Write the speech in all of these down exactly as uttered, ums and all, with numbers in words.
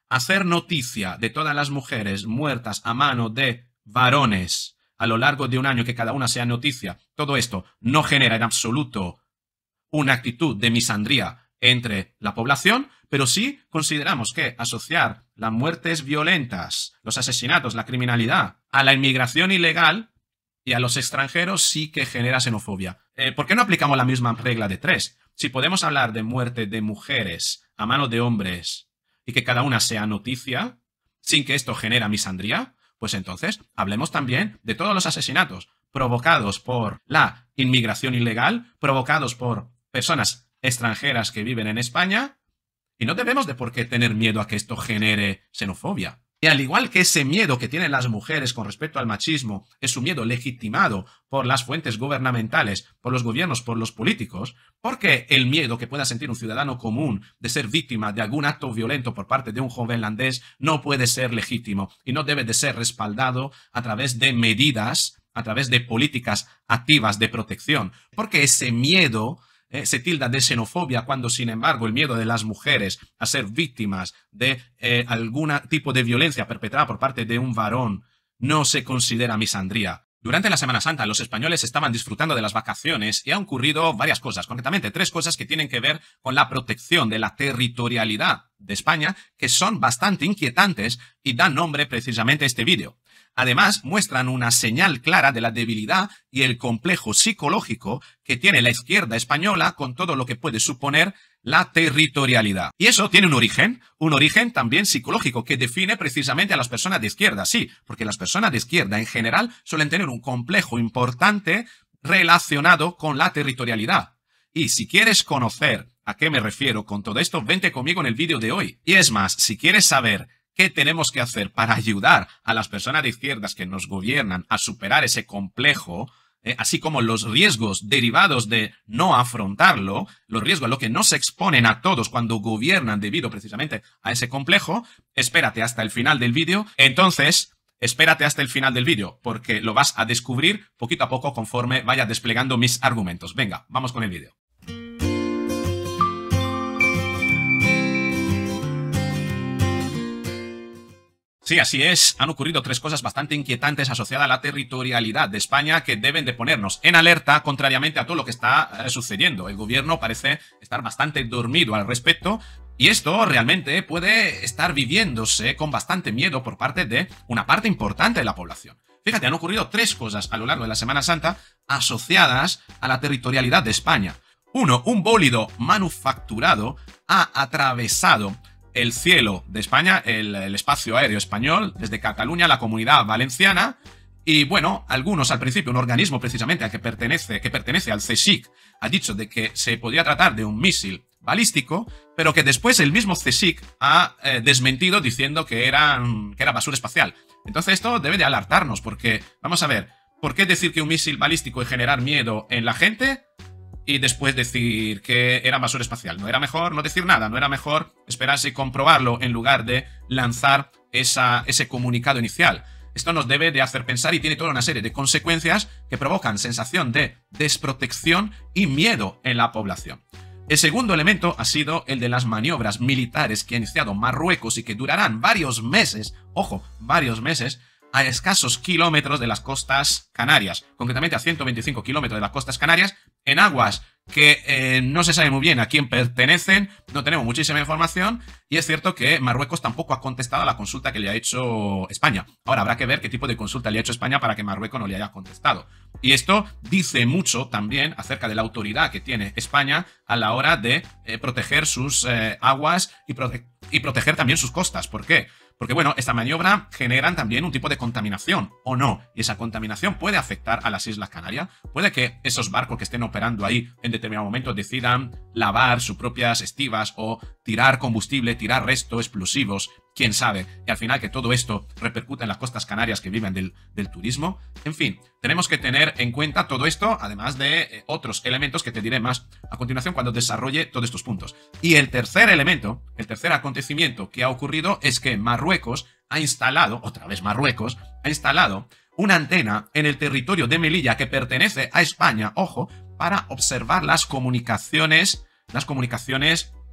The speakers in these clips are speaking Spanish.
hacer noticia de todas las mujeres muertas a mano de varones a lo largo de un año, que cada una sea noticia, todo esto no genera en absoluto una actitud de misandría entre la población, pero sí consideramos que asociar las muertes violentas, los asesinatos, la criminalidad, a la inmigración ilegal y a los extranjeros sí que genera xenofobia. Eh, ¿Por qué no aplicamos la misma regla de tres? Si podemos hablar de muerte de mujeres a mano de hombres y que cada una sea noticia, sin que esto genera misandría, pues entonces hablemos también de todos los asesinatos provocados por la inmigración ilegal, provocados por personas extranjeras que viven en España, y no debemos de por qué tener miedo a que esto genere xenofobia. Y al igual que ese miedo que tienen las mujeres con respecto al machismo es un miedo legitimado por las fuentes gubernamentales, por los gobiernos, por los políticos, porque el miedo que pueda sentir un ciudadano común de ser víctima de algún acto violento por parte de un jovenlandés no puede ser legítimo y no debe de ser respaldado a través de medidas, a través de políticas activas de protección, porque ese miedo Eh, se tilda de xenofobia cuando, sin embargo, el miedo de las mujeres a ser víctimas de eh, algún tipo de violencia perpetrada por parte de un varón no se considera misandría. Durante la Semana Santa los españoles estaban disfrutando de las vacaciones y han ocurrido varias cosas, concretamente tres cosas que tienen que ver con la protección de la territorialidad de España, que son bastante inquietantes y dan nombre precisamente a este vídeo. Además, muestran una señal clara de la debilidad y el complejo psicológico que tiene la izquierda española con todo lo que puede suponer la territorialidad. Y eso tiene un origen, un origen también psicológico que define precisamente a las personas de izquierda. Sí, porque las personas de izquierda en general suelen tener un complejo importante relacionado con la territorialidad. Y si quieres conocer a qué me refiero con todo esto, vente conmigo en el vídeo de hoy. Y es más, si quieres saber ¿qué tenemos que hacer para ayudar a las personas de izquierdas que nos gobiernan a superar ese complejo, eh, así como los riesgos derivados de no afrontarlo, los riesgos a los que no se exponen a todos cuando gobiernan debido precisamente a ese complejo? Espérate hasta el final del vídeo. Entonces, espérate hasta el final del vídeo, porque lo vas a descubrir poquito a poco conforme vaya desplegando mis argumentos. Venga, vamos con el vídeo. Sí, así es. Han ocurrido tres cosas bastante inquietantes asociadas a la territorialidad de España que deben de ponernos en alerta, contrariamente a todo lo que está eh, sucediendo. El gobierno parece estar bastante dormido al respecto y esto realmente puede estar viviéndose con bastante miedo por parte de una parte importante de la población. Fíjate, han ocurrido tres cosas a lo largo de la Semana Santa asociadas a la territorialidad de España. Uno, un bólido manufacturado ha atravesado el cielo de España, el, el espacio aéreo español, desde Cataluña a la Comunidad Valenciana. Y bueno, algunos al principio, un organismo precisamente al que pertenece, que pertenece al CSIC, ha dicho de que se podría tratar de un misil balístico, pero que después el mismo CSIC ha eh, desmentido diciendo que, eran, que era basura espacial. Entonces esto debe de alertarnos, porque, vamos a ver, ¿por qué decir que un misil balístico es generar miedo en la gente y después decir que era basura espacial? ¿No era mejor no decir nada? ¿No era mejor esperarse y comprobarlo en lugar de lanzar esa, ese comunicado inicial? Esto nos debe de hacer pensar y tiene toda una serie de consecuencias que provocan sensación de desprotección y miedo en la población. El segundo elemento ha sido el de las maniobras militares que ha iniciado Marruecos y que durarán varios meses, ojo, varios meses, a escasos kilómetros de las costas canarias, concretamente a ciento veinticinco kilómetros de las costas canarias, en aguas que eh, no se sabe muy bien a quién pertenecen, no tenemos muchísima información, y es cierto que Marruecos tampoco ha contestado a la consulta que le ha hecho España. Ahora habrá que ver qué tipo de consulta le ha hecho España para que Marruecos no le haya contestado. Y esto dice mucho también acerca de la autoridad que tiene España a la hora de eh, proteger sus eh, aguas y, prote y proteger también sus costas. ¿Por qué? Porque, bueno, esta maniobra generan también un tipo de contaminación, ¿o no? Y esa contaminación puede afectar a las Islas Canarias. Puede que esos barcos que estén operando ahí en determinado momento decidan lavar sus propias estivas o tirar combustible, tirar restos explosivos, quién sabe. Y al final que todo esto repercuta en las costas canarias que viven del, del turismo. En fin, tenemos que tener en cuenta todo esto, además de eh, otros elementos que te diré más a continuación cuando desarrolle todos estos puntos. Y el tercer elemento, el tercer acontecimiento que ha ocurrido es que Marruecos ha instalado, otra vez Marruecos, ha instalado una antena en el territorio de Melilla que pertenece a España, ojo, para observar las comunicaciones, las comunicaciones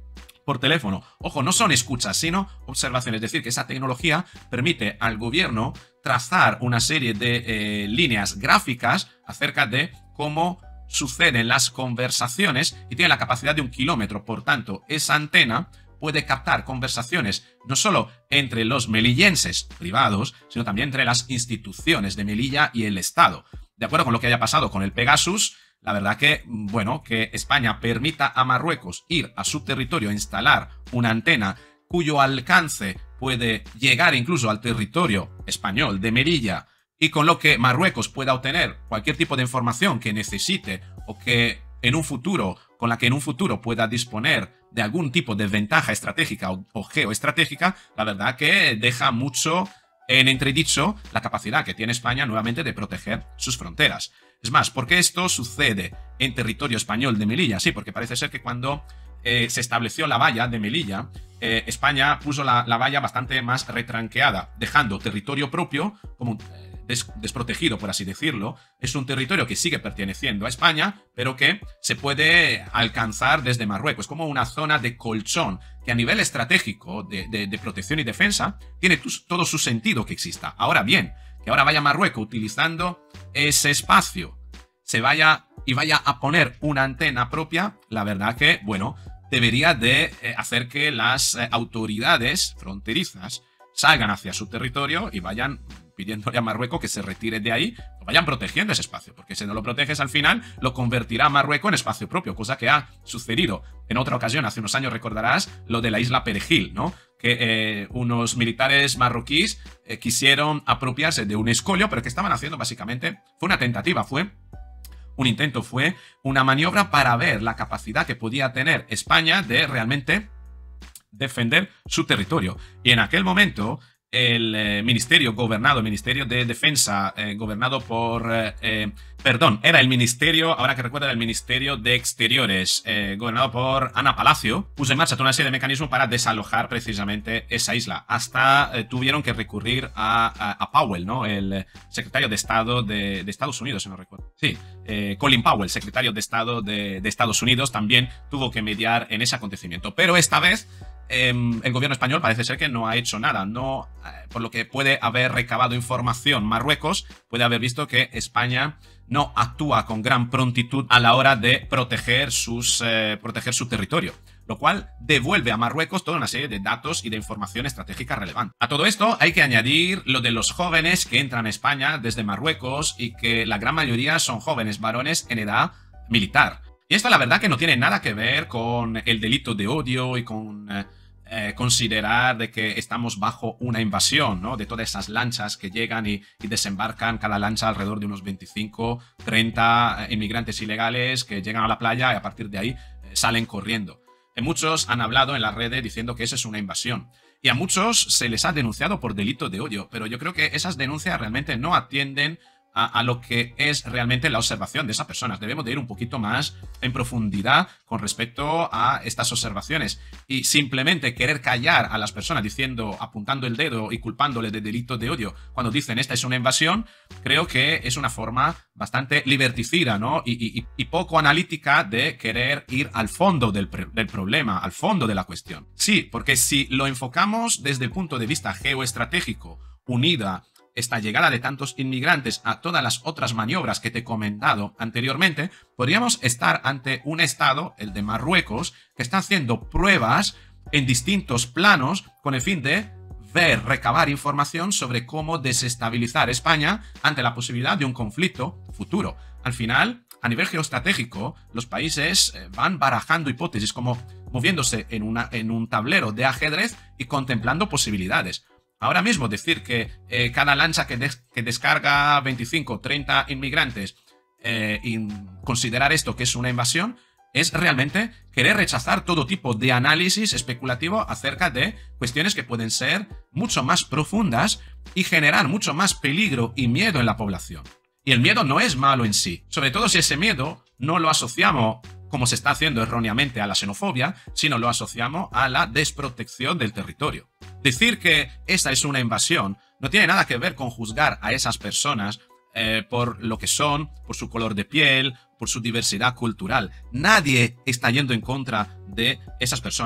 por teléfono. Ojo, no son escuchas, sino observaciones. Es decir, que esa tecnología permite al gobierno trazar una serie de eh, líneas gráficas acerca de cómo suceden las conversaciones y tiene la capacidad de un kilómetro. Por tanto, esa antena puede captar conversaciones no solo entre los melillenses privados, sino también entre las instituciones de Melilla y el Estado. De acuerdo con lo que haya pasado con el Pegasus, la verdad que, bueno, que España permita a Marruecos ir a su territorio a instalar una antena cuyo alcance puede llegar incluso al territorio español de Melilla, y con lo que Marruecos pueda obtener cualquier tipo de información que necesite o que en un futuro, con la que en un futuro pueda disponer de algún tipo de ventaja estratégica o, o geoestratégica, la verdad que deja mucho en entredicho la capacidad que tiene España nuevamente de proteger sus fronteras. Es más, ¿por qué esto sucede en territorio español de Melilla? Sí, porque parece ser que cuando eh, se estableció la valla de Melilla, eh, España puso la, la valla bastante más retranqueada, dejando territorio propio como eh, des, desprotegido, por así decirlo. Es un territorio que sigue perteneciendo a España, pero que se puede alcanzar desde Marruecos, como una zona de colchón, que a nivel estratégico de, de, de protección y defensa tiene todo su sentido que exista. Ahora bien, que ahora vaya Marruecos utilizando ese espacio, se vaya y vaya a poner una antena propia, la verdad que, bueno, debería de eh, hacer que las eh, autoridades fronterizas salgan hacia su territorio y vayan pidiéndole a Marruecos que se retire de ahí, o vayan protegiendo ese espacio, porque si no lo proteges al final, lo convertirá a Marruecos en espacio propio, cosa que ha sucedido en otra ocasión, hace unos años recordarás, lo de la isla Perejil, ¿no? Que eh, unos militares marroquíes eh, quisieron apropiarse de un escollo, pero que estaban haciendo básicamente, fue una tentativa, fue un intento, fue una maniobra para ver la capacidad que podía tener España de realmente defender su territorio. Y en aquel momento el eh, ministerio gobernado, el Ministerio de Defensa, eh, gobernado por, eh, eh, perdón, era el ministerio, ahora que recuerdo, era el Ministerio de Exteriores, eh, gobernado por Ana Palacio, puso en marcha toda una serie de mecanismos para desalojar precisamente esa isla. Hasta eh, tuvieron que recurrir a, a, a Powell, ¿no? El eh, secretario de Estado de, de Estados Unidos, si no recuerdo. Sí, eh, Colin Powell, secretario de Estado de, de Estados Unidos, también tuvo que mediar en ese acontecimiento. Pero esta vez Eh, el gobierno español parece ser que no ha hecho nada, no, eh, por lo que puede haber recabado información Marruecos, puede haber visto que España no actúa con gran prontitud a la hora de proteger, sus, eh, proteger su territorio, lo cual devuelve a Marruecos toda una serie de datos y de información estratégica relevante. A todo esto hay que añadir lo de los jóvenes que entran a España desde Marruecos y que la gran mayoría son jóvenes varones en edad militar. Y esto la verdad que no tiene nada que ver con el delito de odio y con eh, eh, considerar de que estamos bajo una invasión, ¿no? De todas esas lanchas que llegan y, y desembarcan cada lancha alrededor de unos veinticinco, treinta inmigrantes ilegales que llegan a la playa y a partir de ahí eh, salen corriendo. Eh, muchos han hablado en las redes diciendo que eso es una invasión. Y a muchos se les ha denunciado por delito de odio, pero yo creo que esas denuncias realmente no atienden A, a lo que es realmente la observación de esas personas. Debemos de ir un poquito más en profundidad con respecto a estas observaciones y simplemente querer callar a las personas diciendo, apuntando el dedo y culpándoles de delito de odio cuando dicen esta es una invasión, creo que es una forma bastante liberticida, ¿no? y, y, y poco analítica de querer ir al fondo del, del problema, al fondo de la cuestión. Sí, porque si lo enfocamos desde el punto de vista geoestratégico, unida esta llegada de tantos inmigrantes a todas las otras maniobras que te he comentado anteriormente, podríamos estar ante un estado, el de Marruecos, que está haciendo pruebas en distintos planos con el fin de ver, recabar información sobre cómo desestabilizar España ante la posibilidad de un conflicto futuro. Al final, a nivel geoestratégico, los países van barajando hipótesis, como moviéndose en, una, en un tablero de ajedrez y contemplando posibilidades. Ahora mismo decir que eh, cada lancha que, des que descarga veinticinco o treinta inmigrantes eh, y considerar esto que es una invasión es realmente querer rechazar todo tipo de análisis especulativo acerca de cuestiones que pueden ser mucho más profundas y generar mucho más peligro y miedo en la población. Y el miedo no es malo en sí, sobre todo si ese miedo no lo asociamos, como se está haciendo erróneamente, a la xenofobia, sino lo asociamos a la desprotección del territorio. Decir que esta es una invasión no tiene nada que ver con juzgar a esas personas eh, por lo que son, por su color de piel, por su diversidad cultural. Nadie está yendo en contra de esas personas.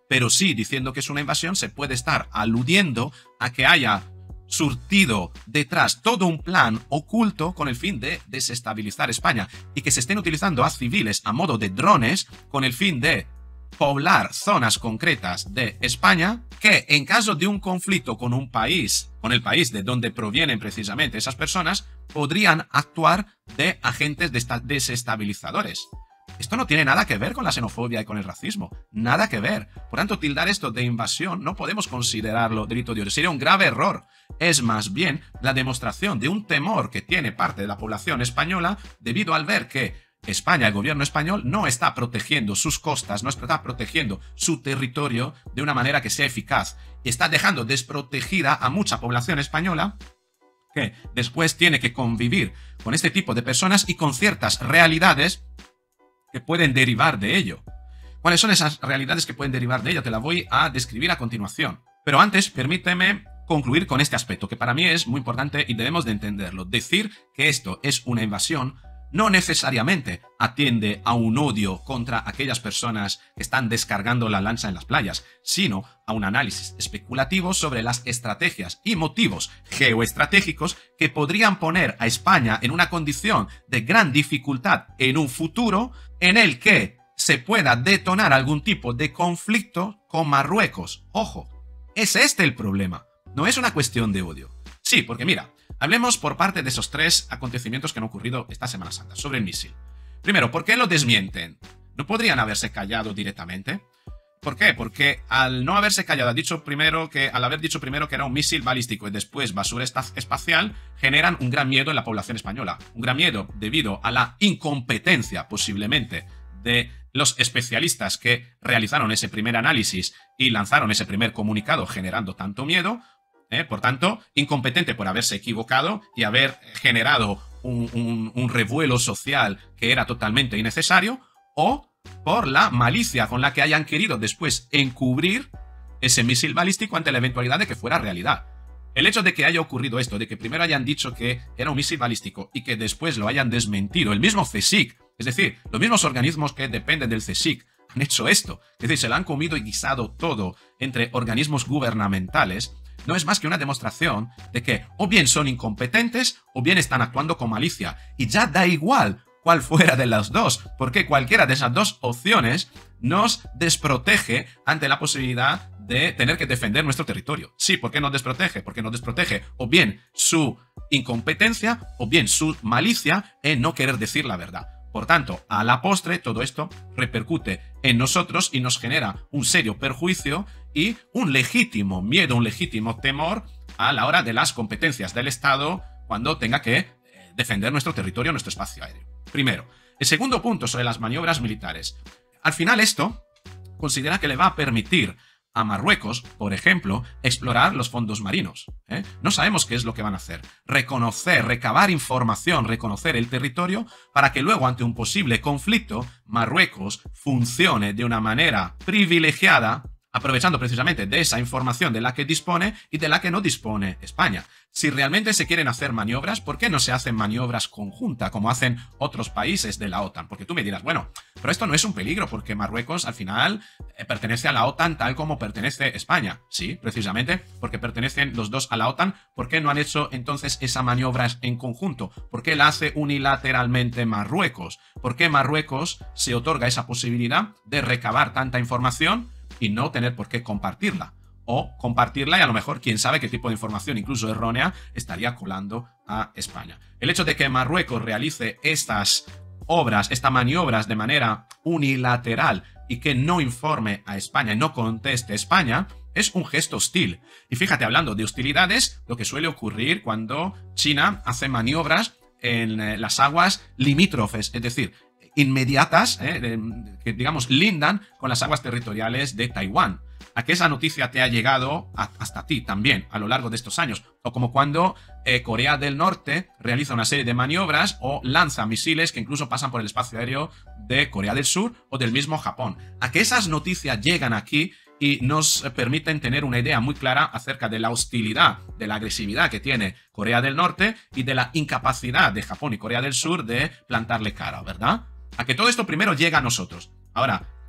pero sí diciendo que es una invasión se puede estar aludiendo a que haya surtido detrás todo un plan oculto con el fin de desestabilizar España y que se estén utilizando a civiles a modo de drones con el fin de poblar zonas concretas de España que en caso de un conflicto con un país, con el país de donde provienen precisamente esas personas, podrían actuar de agentes desestabilizadores. Esto no tiene nada que ver con la xenofobia y con el racismo. Nada que ver. Por tanto, tildar esto de invasión no podemos considerarlo delito de odio. Sería un grave error. Es más bien la demostración de un temor que tiene parte de la población española debido al ver que España, el gobierno español, no está protegiendo sus costas, no está protegiendo su territorio de una manera que sea eficaz. Está dejando desprotegida a mucha población española que después tiene que convivir con este tipo de personas y con ciertas realidades que pueden derivar de ello. ¿Cuáles son esas realidades que pueden derivar de ello? Te la voy a describir a continuación. Pero antes, permíteme concluir con este aspecto, que para mí es muy importante y debemos de entenderlo. Decir que esto es una invasión no necesariamente atiende a un odio contra aquellas personas que están descargando la lancha en las playas, sino a un análisis especulativo sobre las estrategias y motivos geoestratégicos que podrían poner a España en una condición de gran dificultad en un futuro en el que se pueda detonar algún tipo de conflicto con Marruecos. Ojo, es este el problema, no es una cuestión de odio. Sí, porque mira, hablemos por parte de esos tres acontecimientos que han ocurrido esta Semana Santa sobre el misil. Primero, ¿por qué lo desmienten? ¿No podrían haberse callado directamente? ¿Por qué? Porque al no haberse callado, ha dicho primero que, al haber dicho primero que era un misil balístico y después basura espacial, generan un gran miedo en la población española. Un gran miedo debido a la incompetencia, posiblemente, de los especialistas que realizaron ese primer análisis y lanzaron ese primer comunicado generando tanto miedo. ¿Eh? Por tanto, incompetente por haberse equivocado y haber generado un, un, un revuelo social que era totalmente innecesario, o por la malicia con la que hayan querido después encubrir ese misil balístico ante la eventualidad de que fuera realidad. El hecho de que haya ocurrido esto, de que primero hayan dicho que era un misil balístico y que después lo hayan desmentido, el mismo CSIC, es decir, los mismos organismos que dependen del CSIC, han hecho esto, es decir, se lo han comido y guisado todo entre organismos gubernamentales, no es más que una demostración de que o bien son incompetentes o bien están actuando con malicia. Y ya da igual cuál fuera de las dos, porque cualquiera de esas dos opciones nos desprotege ante la posibilidad de tener que defender nuestro territorio. Sí, ¿por qué nos desprotege? Porque nos desprotege o bien su incompetencia o bien su malicia en no querer decir la verdad. Por tanto, a la postre, todo esto repercute en nosotros y nos genera un serio perjuicio y un legítimo miedo, un legítimo temor a la hora de las competencias del Estado cuando tenga que defender nuestro territorio, nuestro espacio aéreo. Primero. El segundo punto sobre las maniobras militares. Al final esto considera que le va a permitir a Marruecos, por ejemplo, explorar los fondos marinos. ¿eh? No sabemos qué es lo que van a hacer. Reconocer, recabar información, reconocer el territorio para que luego, ante un posible conflicto, Marruecos funcione de una manera privilegiada, aprovechando precisamente de esa información de la que dispone y de la que no dispone España. Si realmente se quieren hacer maniobras, ¿por qué no se hacen maniobras conjuntas como hacen otros países de la OTAN? Porque tú me dirás, bueno, pero esto no es un peligro porque Marruecos al final eh, pertenece a la OTAN tal como pertenece España. Sí, precisamente porque pertenecen los dos a la OTAN. ¿Por qué no han hecho entonces esas maniobras en conjunto? ¿Por qué la hace unilateralmente Marruecos? ¿Por qué Marruecos se otorga esa posibilidad de recabar tanta información y no tener por qué compartirla? O compartirla y a lo mejor quién sabe qué tipo de información, incluso errónea, estaría colando a España. El hecho de que Marruecos realice estas obras, estas maniobras de manera unilateral y que no informe a España y no conteste a España, es un gesto hostil. Y fíjate, hablando de hostilidades, lo que suele ocurrir cuando China hace maniobras en las aguas limítrofes, es decir, inmediatas, eh, que digamos lindan con las aguas territoriales de Taiwán. ¿A que esa noticia te ha llegado a, hasta ti también a lo largo de estos años? O como cuando eh, Corea del Norte realiza una serie de maniobras o lanza misiles que incluso pasan por el espacio aéreo de Corea del Sur o del mismo Japón. ¿A que esas noticias llegan aquí y nos permiten tener una idea muy clara acerca de la hostilidad, de la agresividad que tiene Corea del Norte y de la incapacidad de Japón y Corea del Sur de plantarle cara, ¿verdad? A que todo esto primero llega a nosotros. Ahora,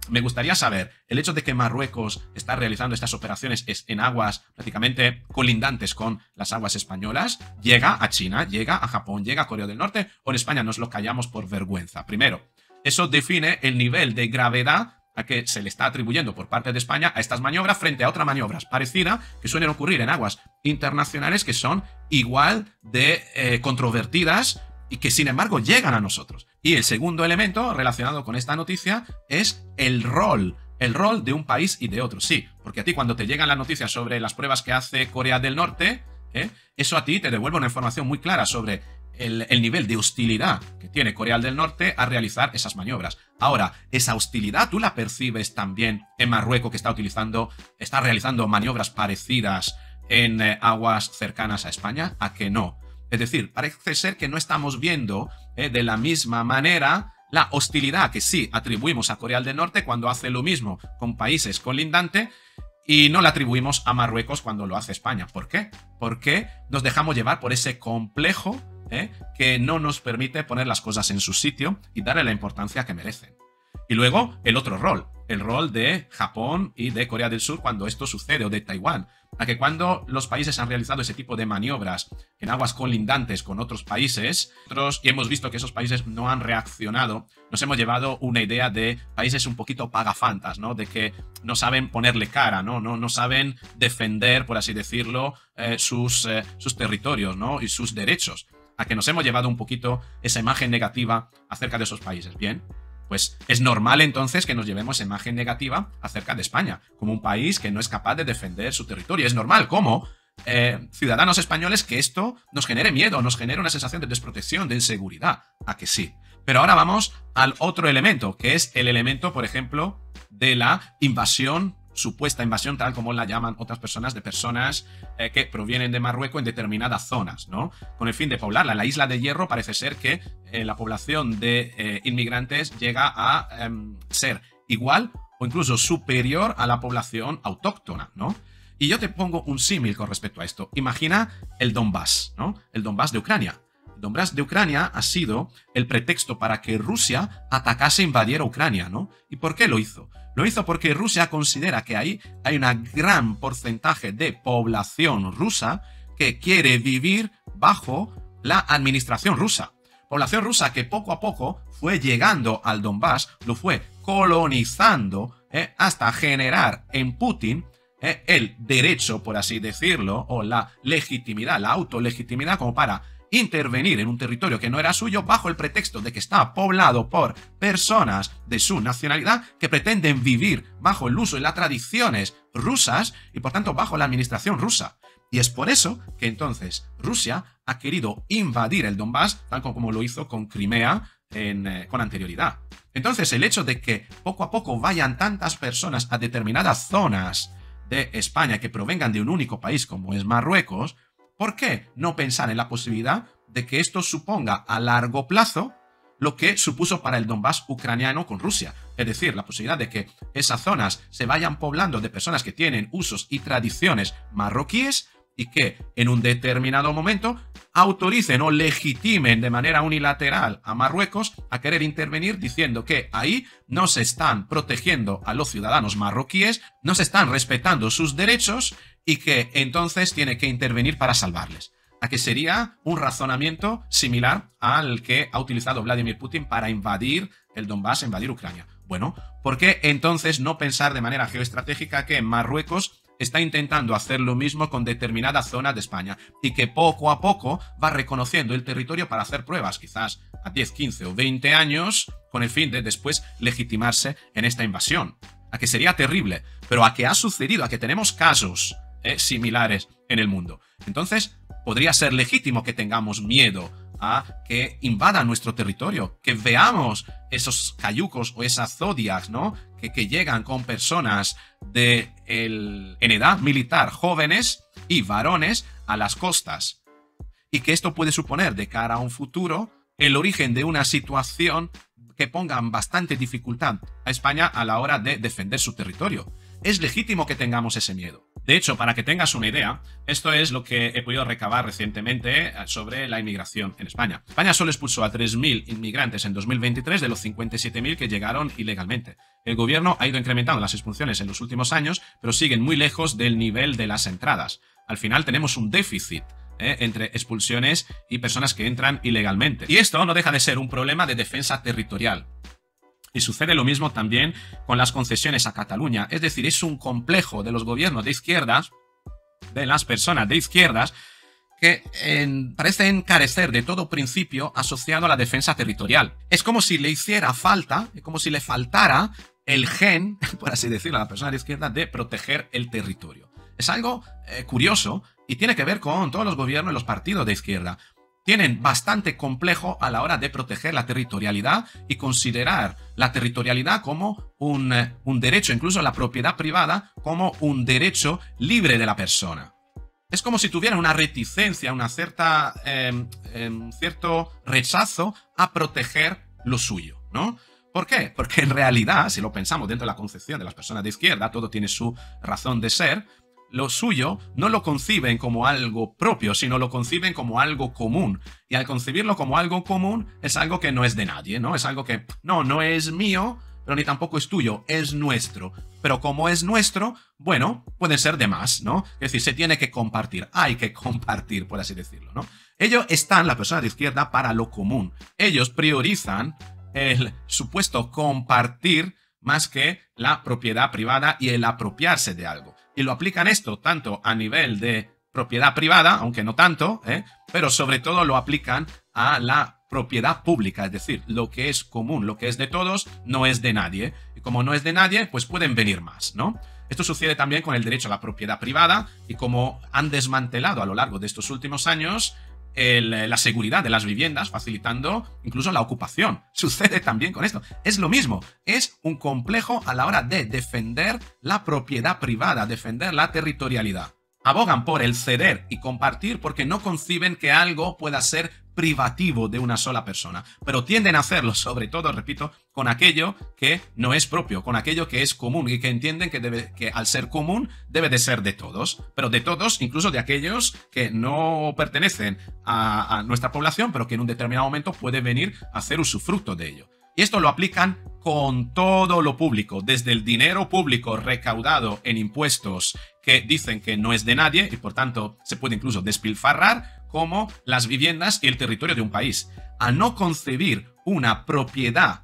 me gustaría saber, el hecho de que Marruecos está realizando estas operaciones en aguas prácticamente colindantes con las aguas españolas, ¿llega a China, llega a Japón, llega a Corea del Norte o en España nos lo callamos por vergüenza? Primero, eso define el nivel de gravedad a que se le está atribuyendo por parte de España a estas maniobras frente a otras maniobras parecidas que suelen ocurrir en aguas internacionales que son igual de eh, controvertidas y que sin embargo llegan a nosotros. Y el segundo elemento relacionado con esta noticia es el rol, el rol de un país y de otro. Sí, porque a ti cuando te llegan las noticias sobre las pruebas que hace Corea del Norte, ¿eh? eso a ti te devuelve una información muy clara sobre El, el nivel de hostilidad que tiene Corea del Norte a realizar esas maniobras. Ahora, esa hostilidad tú la percibes también en Marruecos, que está utilizando, está realizando maniobras parecidas en eh, aguas cercanas a España, ¿a que no? Es decir, parece ser que no estamos viendo eh, de la misma manera la hostilidad que sí atribuimos a Corea del Norte cuando hace lo mismo con países colindantes y no la atribuimos a Marruecos cuando lo hace España. ¿Por qué? Porque nos dejamos llevar por ese complejo ¿Eh? que no nos permite poner las cosas en su sitio y darle la importancia que merecen. Y luego el otro rol, el rol de Japón y de Corea del Sur cuando esto sucede, o de Taiwán, a que cuando los países han realizado ese tipo de maniobras en aguas colindantes con otros países, otros, y hemos visto que esos países no han reaccionado, nos hemos llevado una idea de países un poquito pagafantas, ¿no? De que no saben ponerle cara, ¿no? No, no saben defender, por así decirlo, eh, sus, eh, sus territorios, ¿no? Y sus derechos. A que nos hemos llevado un poquito esa imagen negativa acerca de esos países. Bien, pues es normal entonces que nos llevemos esa imagen negativa acerca de España, como un país que no es capaz de defender su territorio. Es normal, como eh, ciudadanos españoles, que esto nos genere miedo, nos genere una sensación de desprotección, de inseguridad. A que sí. Pero ahora vamos al otro elemento, que es el elemento, por ejemplo, de la invasión, supuesta invasión, tal como la llaman otras personas, de personas eh, que provienen de Marruecos en determinadas zonas, ¿no? Con el fin de poblarla. La isla de Hierro parece ser que eh, la población de eh, inmigrantes llega a eh, ser igual o incluso superior a la población autóctona, ¿no? Y yo te pongo un símil con respecto a esto. Imagina el Donbass, ¿no? El Donbass de Ucrania. El Donbass de Ucrania ha sido el pretexto para que Rusia atacase e invadiera Ucrania, ¿no? ¿Y por qué lo hizo? Lo hizo porque Rusia considera que ahí hay un gran porcentaje de población rusa que quiere vivir bajo la administración rusa. Población rusa que poco a poco fue llegando al Donbass, lo fue colonizando eh, hasta generar en Putin eh, el derecho, por así decirlo, o la legitimidad, la autolegitimidad como para intervenir en un territorio que no era suyo bajo el pretexto de que está poblado por personas de su nacionalidad que pretenden vivir bajo el uso y las tradiciones rusas y por tanto bajo la administración rusa. Y es por eso que entonces Rusia ha querido invadir el Donbass tal como lo hizo con Crimea en, eh, con anterioridad. Entonces el hecho de que poco a poco vayan tantas personas a determinadas zonas de España que provengan de un único país como es Marruecos, ¿por qué no pensar en la posibilidad de que esto suponga a largo plazo lo que supuso para el Donbass ucraniano con Rusia? Es decir, la posibilidad de que esas zonas se vayan poblando de personas que tienen usos y tradiciones marroquíes y que en un determinado momento autoricen o legitimen de manera unilateral a Marruecos a querer intervenir diciendo que ahí no se están protegiendo a los ciudadanos marroquíes, no se están respetando sus derechos y que entonces tiene que intervenir para salvarles. A que sería un razonamiento similar al que ha utilizado Vladimir Putin para invadir el Donbass, invadir Ucrania. Bueno, ¿por qué entonces no pensar de manera geoestratégica que Marruecos está intentando hacer lo mismo con determinadas zonas de España y que poco a poco va reconociendo el territorio para hacer pruebas, quizás a diez, quince o veinte años, con el fin de después legitimarse en esta invasión? A que sería terrible, pero a que ha sucedido, a que tenemos casos eh, similares en el mundo. Entonces, podría ser legítimo que tengamos miedo a que invadan nuestro territorio, que veamos esos cayucos o esas zodiacs, ¿no? Que, que llegan con personas de el, en edad militar, jóvenes y varones, a las costas. Y que esto puede suponer, de cara a un futuro, el origen de una situación que ponga bastante dificultad a España a la hora de defender su territorio. Es legítimo que tengamos ese miedo. De hecho, para que tengas una idea, esto es lo que he podido recabar recientemente sobre la inmigración en España. España solo expulsó a tres mil inmigrantes en dos mil veintitrés de los cincuenta y siete mil que llegaron ilegalmente. El gobierno ha ido incrementando las expulsiones en los últimos años, pero siguen muy lejos del nivel de las entradas. Al final tenemos un déficit ¿eh? entre expulsiones y personas que entran ilegalmente. Y esto no deja de ser un problema de defensa territorial. Y sucede lo mismo también con las concesiones a Cataluña. Es decir, es un complejo de los gobiernos de izquierdas, de las personas de izquierdas, que eh, parecen carecer de todo principio asociado a la defensa territorial. Es como si le hiciera falta, como si le faltara el gen, por así decirlo, a la persona de izquierda de proteger el territorio. Es algo eh, curioso y tiene que ver con todos los gobiernos y los partidos de izquierda. Tienen bastante complejo a la hora de proteger la territorialidad y considerar la territorialidad como un, un derecho, incluso la propiedad privada, como un derecho libre de la persona. Es como si tuvieran una reticencia, una cierta, eh, eh, un cierto rechazo a proteger lo suyo, ¿no? ¿Por qué? Porque en realidad, si lo pensamos dentro de la concepción de las personas de izquierda, todo tiene su razón de ser. Lo suyo no lo conciben como algo propio, sino lo conciben como algo común. Y al concebirlo como algo común, es algo que no es de nadie, ¿no? Es algo que, no, no es mío, pero ni tampoco es tuyo, es nuestro. Pero como es nuestro, bueno, puede ser de más, ¿no? Es decir, se tiene que compartir, hay que compartir, por así decirlo, ¿no? Ellos están, la persona de izquierda, para lo común. Ellos priorizan el supuesto compartir más que la propiedad privada y el apropiarse de algo. Y lo aplican esto tanto a nivel de propiedad privada, aunque no tanto, ¿eh? pero sobre todo lo aplican a la propiedad pública, es decir, lo que es común, lo que es de todos, no es de nadie. Y como no es de nadie, pues pueden venir más, ¿no? Esto sucede también con el derecho a la propiedad privada y como han desmantelado a lo largo de estos últimos años el, la seguridad de las viviendas, facilitando incluso la ocupación. Sucede también con esto. Es lo mismo, es un complejo a la hora de defender la propiedad privada, defender la territorialidad. Abogan por el ceder y compartir porque no conciben que algo pueda ser privativo de una sola persona, pero tienden a hacerlo, sobre todo, repito, con aquello que no es propio, con aquello que es común y que entienden que, debe, que al ser común debe de ser de todos, pero de todos, incluso de aquellos que no pertenecen a, a nuestra población, pero que en un determinado momento puede venir a hacer usufructo de ello. Y esto lo aplican con todo lo público, desde el dinero público recaudado en impuestos que dicen que no es de nadie y por tanto se puede incluso despilfarrar, como las viviendas y el territorio de un país. A no concebir una propiedad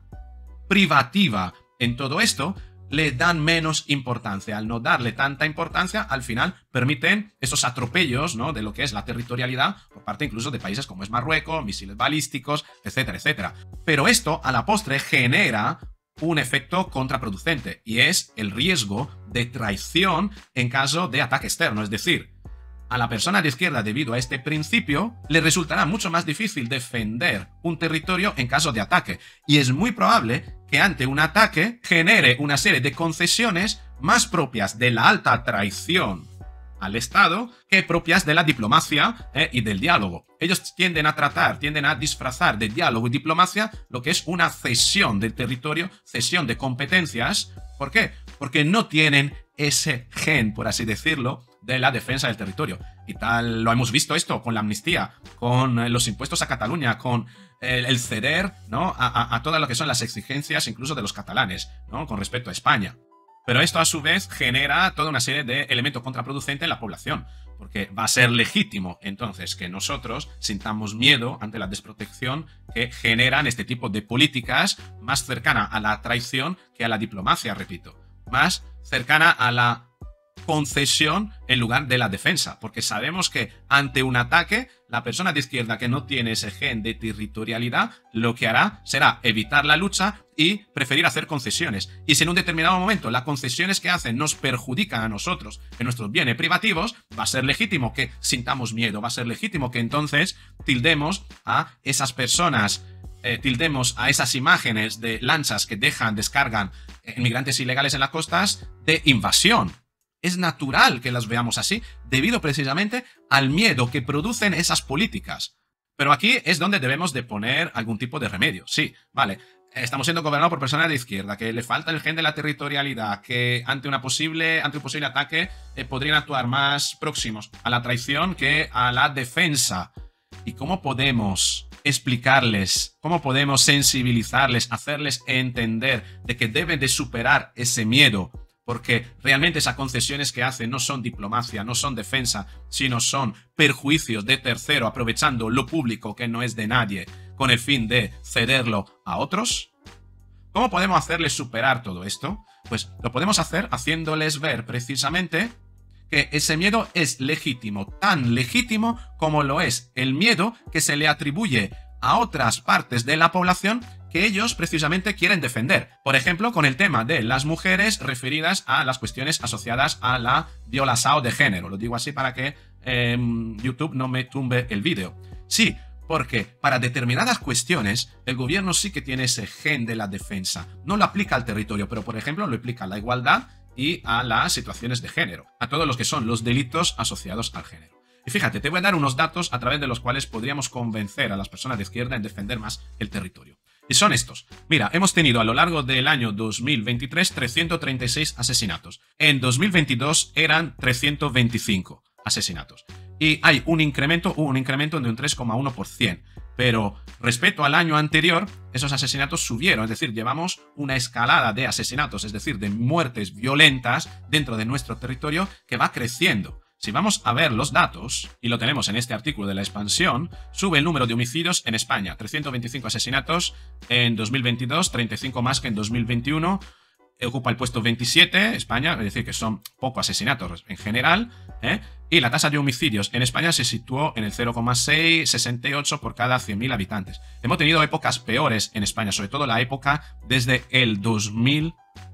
privativa en todo esto, le dan menos importancia. Al no darle tanta importancia, al final permiten esos atropellos, ¿no? de lo que es la territorialidad por parte incluso de países como es Marruecos, misiles balísticos, etcétera, etcétera. Pero esto, a la postre, genera un efecto contraproducente y es el riesgo de traición en caso de ataque externo. Es decir, a la persona de izquierda, debido a este principio, le resultará mucho más difícil defender un territorio en caso de ataque. Y es muy probable que ante un ataque genere una serie de concesiones más propias de la alta traición al Estado que propias de la diplomacia eh, y del diálogo. Ellos tienden a tratar, tienden a disfrazar de diálogo y diplomacia lo que es una cesión del territorio, cesión de competencias. ¿Por qué? Porque no tienen ese gen, por así decirlo, de la defensa del territorio. Y tal, lo hemos visto esto con la amnistía, con los impuestos a Cataluña, con el, el ceder, ¿no? a, a, a todas lo que son las exigencias incluso de los catalanes, ¿no? con respecto a España. Pero esto a su vez genera toda una serie de elementos contraproducentes en la población, porque va a ser legítimo entonces que nosotros sintamos miedo ante la desprotección que generan este tipo de políticas más cercana a la traición que a la diplomacia, repito, más cercana a la concesión en lugar de la defensa, porque sabemos que ante un ataque la persona de izquierda que no tiene ese gen de territorialidad lo que hará será evitar la lucha y preferir hacer concesiones. Y si en un determinado momento las concesiones que hacen nos perjudican a nosotros en nuestros bienes privativos, va a ser legítimo que sintamos miedo, va a ser legítimo que entonces tildemos a esas personas, eh, tildemos a esas imágenes de lanchas que dejan, descargan eh, inmigrantes ilegales en las costas de invasión. Es natural que las veamos así, debido precisamente al miedo que producen esas políticas. Pero aquí es donde debemos de poner algún tipo de remedio. Sí, vale, estamos siendo gobernados por personas de izquierda, que le falta el gen de la territorialidad, que ante, una posible, ante un posible ataque eh, podrían actuar más próximos a la traición que a la defensa. ¿Y cómo podemos explicarles, cómo podemos sensibilizarles, hacerles entender de que deben de superar ese miedo? Porque realmente esas concesiones que hacen no son diplomacia, no son defensa, sino son perjuicios de tercero aprovechando lo público que no es de nadie con el fin de cederlo a otros. ¿Cómo podemos hacerles superar todo esto? Pues lo podemos hacer haciéndoles ver precisamente que ese miedo es legítimo, tan legítimo como lo es el miedo que se le atribuye a otras partes de la población que ellos precisamente quieren defender. Por ejemplo, con el tema de las mujeres referidas a las cuestiones asociadas a la violación de género. Lo digo así para que eh, YouTube no me tumbe el vídeo. Sí, porque para determinadas cuestiones el gobierno sí que tiene ese gen de la defensa. No lo aplica al territorio, pero por ejemplo lo aplica a la igualdad y a las situaciones de género, a todos los que son los delitos asociados al género. Y fíjate, te voy a dar unos datos a través de los cuales podríamos convencer a las personas de izquierda en defender más el territorio. Y son estos. Mira, hemos tenido a lo largo del año dos mil veintitrés trescientos treinta y seis asesinatos. En dos mil veintidós eran trescientos veinticinco asesinatos. Y hay un incremento, un incremento de un tres coma uno por ciento. Pero respecto al año anterior, esos asesinatos subieron. Es decir, llevamos una escalada de asesinatos, es decir, de muertes violentas dentro de nuestro territorio que va creciendo. Si vamos a ver los datos, y lo tenemos en este artículo de La Expansión, sube el número de homicidios en España. trescientos veinticinco asesinatos en dos mil veintidós, treinta y cinco más que en dos mil veintiuno. Ocupa el puesto veintisiete, España, es decir, que son pocos asesinatos en general, ¿eh? Y la tasa de homicidios en España se situó en el cero coma seiscientos sesenta y ocho por cada cien mil habitantes. Hemos tenido épocas peores en España, sobre todo la época desde el dos mil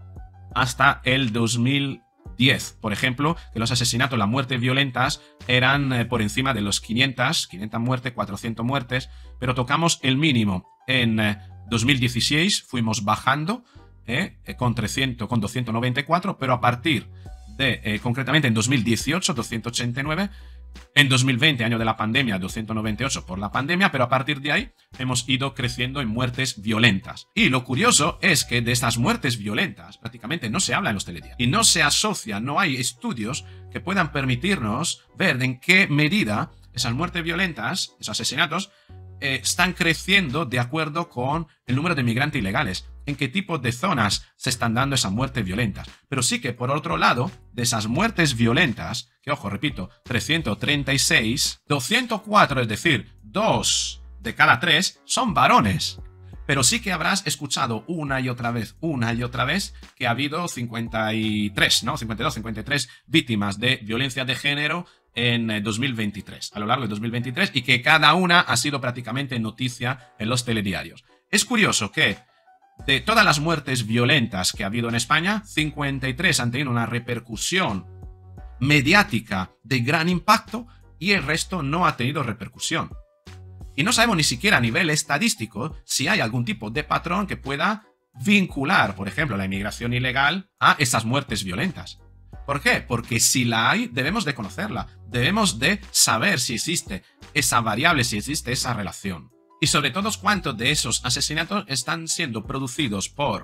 hasta el dos mil diez, por ejemplo, que los asesinatos, las muertes violentas eran eh, por encima de los quinientas, quinientas muertes, cuatrocientas muertes, pero tocamos el mínimo en eh, dos mil dieciséis, fuimos bajando eh, con, trescientos, con doscientos noventa y cuatro, pero a partir de, eh, concretamente en dos mil dieciocho, doscientos ochenta y nueve, en dos mil veinte, año de la pandemia, doscientos noventa y ocho por la pandemia, pero a partir de ahí hemos ido creciendo en muertes violentas. Y lo curioso es que de estas muertes violentas prácticamente no se habla en los telediarios. Y no se asocia, no hay estudios que puedan permitirnos ver en qué medida esas muertes violentas, esos asesinatos, eh, están creciendo de acuerdo con el número de migrantes ilegales. En qué tipo de zonas se están dando esas muertes violentas. Pero sí que, por otro lado, de esas muertes violentas, que ojo, repito, trescientos treinta y seis, doscientos cuatro, es decir, dos de cada tres, son varones. Pero sí que habrás escuchado una y otra vez, una y otra vez, que ha habido cincuenta y tres, ¿no? cincuenta y dos, cincuenta y tres víctimas de violencia de género en dos mil veintitrés, a lo largo de dos mil veintitrés, y que cada una ha sido prácticamente noticia en los telediarios. Es curioso que de todas las muertes violentas que ha habido en España, cincuenta y tres han tenido una repercusión mediática de gran impacto y el resto no ha tenido repercusión. Y no sabemos ni siquiera a nivel estadístico si hay algún tipo de patrón que pueda vincular, por ejemplo, la inmigración ilegal a esas muertes violentas. ¿Por qué? Porque si la hay, debemos de conocerla. Debemos de saber si existe esa variable, si existe esa relación. Y sobre todo, cuántos de esos asesinatos están siendo producidos por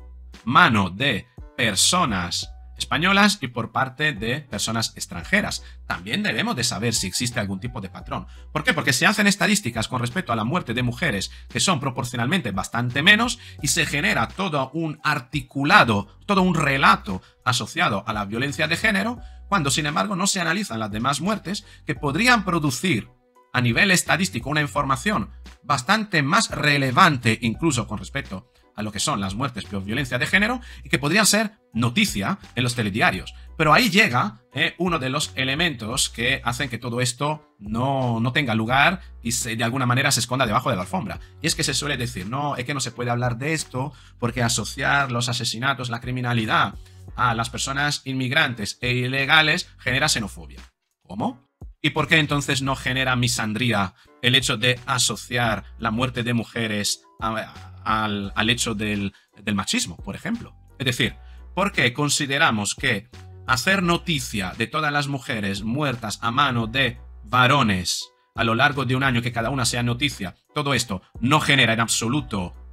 mano de personas españolas y por parte de personas extranjeras. También debemos de saber si existe algún tipo de patrón. ¿Por qué? Porque se hacen estadísticas con respecto a la muerte de mujeres que son proporcionalmente bastante menos y se genera todo un articulado, todo un relato asociado a la violencia de género, cuando sin embargo no se analizan las demás muertes que podrían producir a nivel estadístico una información bastante más relevante incluso con respecto a lo que son las muertes por violencia de género y que podrían ser noticia en los telediarios. Pero ahí llega eh, uno de los elementos que hacen que todo esto no, no tenga lugar y se, de alguna manera se esconda debajo de la alfombra. Y es que se suele decir, no, es que no se puede hablar de esto porque asociar los asesinatos, la criminalidad a las personas inmigrantes e ilegales genera xenofobia. ¿Cómo? ¿Y por qué entonces no genera misandría el hecho de asociar la muerte de mujeres a, al, al hecho del, del machismo, por ejemplo? Es decir, ¿por qué consideramos que hacer noticia de todas las mujeres muertas a mano de varones a lo largo de un año, que cada una sea noticia, todo esto no genera en absoluto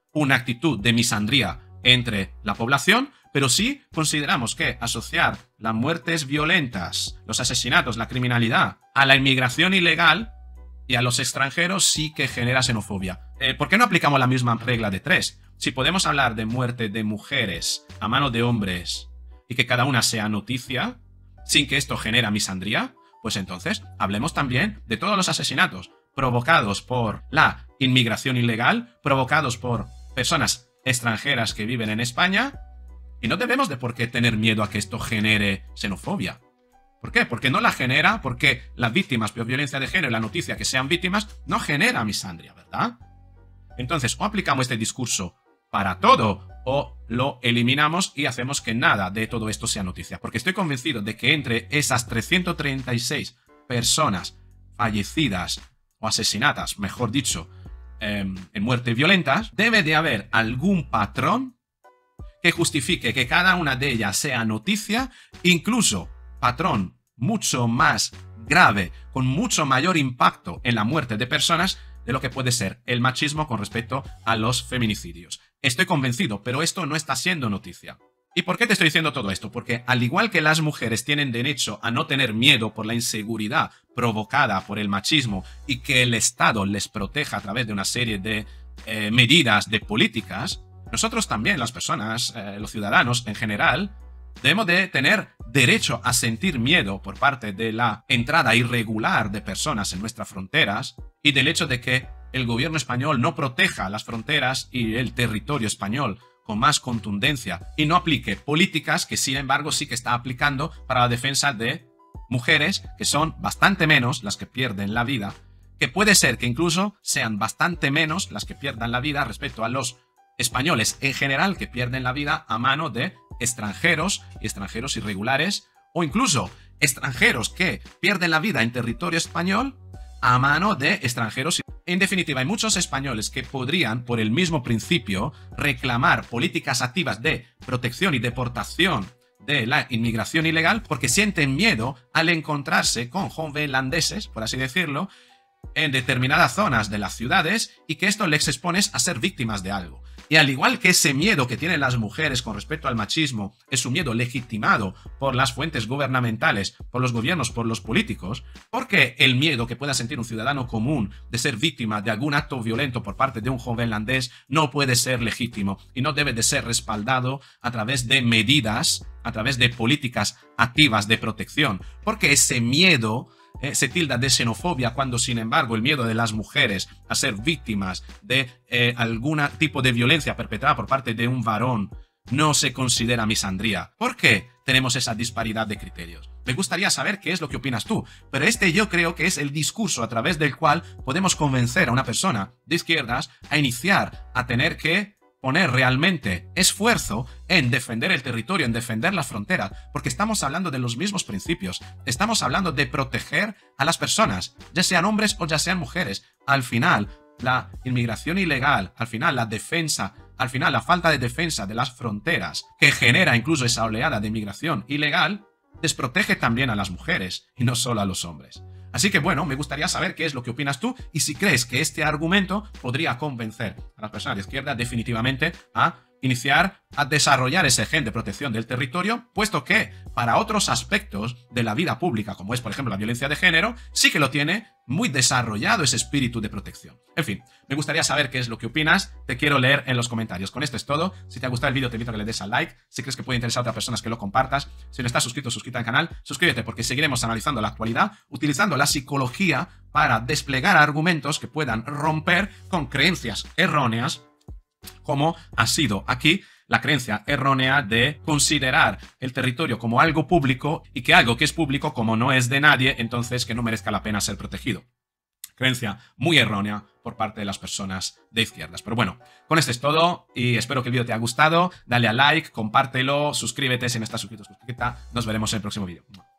una actitud de misandría entre la población, pero sí consideramos que asociar las muertes violentas, los asesinatos, la criminalidad a la inmigración ilegal y a los extranjeros sí que genera xenofobia. Eh, ¿Por qué no aplicamos la misma regla de tres? Si podemos hablar de muerte de mujeres a manos de hombres y que cada una sea noticia, sin que esto genere misandría, pues entonces hablemos también de todos los asesinatos provocados por la inmigración ilegal, provocados por personas extranjeras que viven en España, y no debemos de por qué tener miedo a que esto genere xenofobia. ¿Por qué? Porque no la genera, porque las víctimas por violencia de género y la noticia que sean víctimas no genera misandria, ¿verdad? Entonces, o aplicamos este discurso para todo, o lo eliminamos y hacemos que nada de todo esto sea noticia. Porque estoy convencido de que entre esas trescientas treinta y seis personas fallecidas o asesinadas, mejor dicho, eh, en muertes violentas, debe de haber algún patrón que justifique que cada una de ellas sea noticia, incluso patrón mucho más grave, con mucho mayor impacto en la muerte de personas de lo que puede ser el machismo con respecto a los feminicidios. Estoy convencido, pero esto no está siendo noticia. ¿Y por qué te estoy diciendo todo esto? Porque al igual que las mujeres tienen derecho a no tener miedo por la inseguridad provocada por el machismo y que el Estado les proteja a través de una serie de eh, medidas, de políticas, nosotros también, las personas, eh, los ciudadanos en general, debemos de tener derecho a sentir miedo por parte de la entrada irregular de personas en nuestras fronteras y del hecho de que el gobierno español no proteja las fronteras y el territorio español con más contundencia y no aplique políticas que sin embargo sí que está aplicando para la defensa de mujeres que son bastante menos las que pierden la vida, que puede ser que incluso sean bastante menos las que pierdan la vida respecto a los españoles en general que pierden la vida a mano de extranjeros y extranjeros irregulares, o incluso extranjeros que pierden la vida en territorio español a mano de extranjeros. En definitiva, hay muchos españoles que podrían, por el mismo principio, reclamar políticas activas de protección y deportación de la inmigración ilegal porque sienten miedo al encontrarse con homelandeses, por así decirlo, en determinadas zonas de las ciudades y que esto les expone a ser víctimas de algo. Y al igual que ese miedo que tienen las mujeres con respecto al machismo es un miedo legitimado por las fuentes gubernamentales, por los gobiernos, por los políticos, porque el miedo que pueda sentir un ciudadano común de ser víctima de algún acto violento por parte de un homelandés no puede ser legítimo y no debe de ser respaldado a través de medidas, a través de políticas activas de protección, porque ese miedo Eh, se tilda de xenofobia cuando, sin embargo, el miedo de las mujeres a ser víctimas de eh, algún tipo de violencia perpetrada por parte de un varón no se considera misandría. ¿Por qué tenemos esa disparidad de criterios? Me gustaría saber qué es lo que opinas tú, pero este yo creo que es el discurso a través del cual podemos convencer a una persona de izquierdas a iniciar a tener que poner realmente esfuerzo en defender el territorio, en defender la frontera, porque estamos hablando de los mismos principios, estamos hablando de proteger a las personas, ya sean hombres o ya sean mujeres. Al final, la inmigración ilegal, al final la defensa, al final la falta de defensa de las fronteras, que genera incluso esa oleada de inmigración ilegal, desprotege también a las mujeres y no solo a los hombres. Así que bueno, me gustaría saber qué es lo que opinas tú y si crees que este argumento podría convencer a las personas de izquierda definitivamente a iniciar a desarrollar ese gen de protección del territorio, puesto que para otros aspectos de la vida pública, como es por ejemplo la violencia de género, sí que lo tiene muy desarrollado ese espíritu de protección. En fin, me gustaría saber qué es lo que opinas, te quiero leer en los comentarios. Con esto es todo. Si te ha gustado el vídeo te invito a que le des al like, si crees que puede interesar a otras personas que lo compartas, si no estás suscrito, suscríbete al canal, suscríbete porque seguiremos analizando la actualidad, utilizando la psicología para desplegar argumentos que puedan romper con creencias erróneas, como ha sido aquí la creencia errónea de considerar el territorio como algo público y que algo que es público, como no es de nadie, entonces que no merezca la pena ser protegido. Creencia muy errónea por parte de las personas de izquierdas. Pero bueno, con esto es todo y espero que el vídeo te haya gustado. Dale a like, compártelo, suscríbete si no estás suscrito, suscríbete. Nos veremos en el próximo vídeo.